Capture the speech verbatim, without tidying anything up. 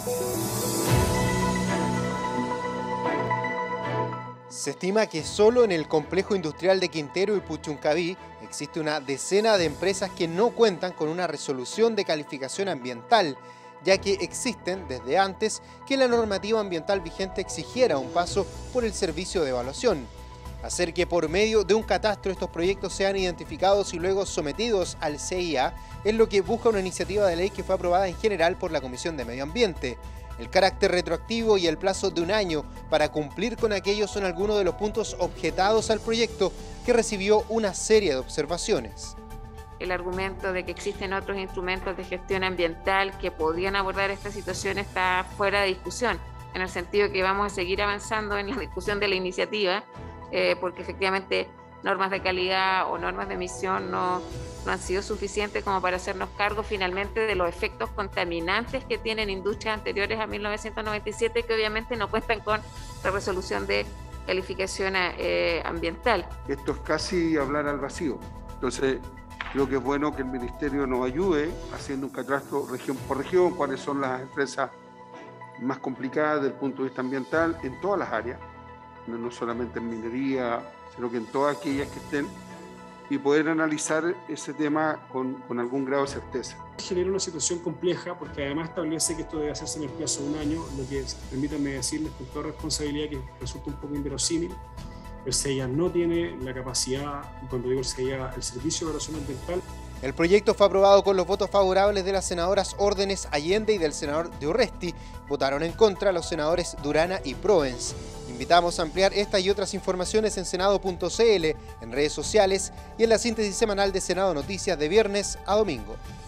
Se estima que solo en el complejo industrial de Quintero y Puchuncaví existe una decena de empresas que no cuentan con una resolución de calificación ambiental, ya que existen desde antes que la normativa ambiental vigente exigiera un paso por el servicio de evaluación. Hacer que por medio de un catastro estos proyectos sean identificados y luego sometidos al C I A es lo que busca una iniciativa de ley que fue aprobada en general por la Comisión de Medio Ambiente. El carácter retroactivo y el plazo de un año para cumplir con aquello son algunos de los puntos objetados al proyecto, que recibió una serie de observaciones. El argumento de que existen otros instrumentos de gestión ambiental que podrían abordar esta situación está fuera de discusión, en el sentido que vamos a seguir avanzando en la discusión de la iniciativa, eh, porque efectivamente normas de calidad o normas de emisión no, no han sido suficientes como para hacernos cargo finalmente de los efectos contaminantes que tienen industrias anteriores a mil novecientos noventa y siete, que obviamente no cuentan con la resolución de calificación eh, ambiental. Esto es casi hablar al vacío. Entonces, creo que es bueno que el Ministerio nos ayude haciendo un catastro región por región, cuáles son las empresas más complicadas desde el punto de vista ambiental en todas las áreas, no, no solamente en minería, sino que en todas aquellas que estén, y poder analizar ese tema con, con algún grado de certeza. Genera una situación compleja porque además establece que esto debe hacerse en el plazo de un año, lo que, permítanme decirles con toda responsabilidad, que resulta un poco inverosímil. El C I A no tiene la capacidad, y cuando digo el C I A, el Servicio de Evaluación Ambiental. El proyecto fue aprobado con los votos favorables de las senadoras Órdenes Allende y del senador de Urresti. Votaron en contra los senadores Durana y Provence. Invitamos a ampliar esta y otras informaciones en senado punto c l, en redes sociales y en la síntesis semanal de Senado Noticias de viernes a domingo.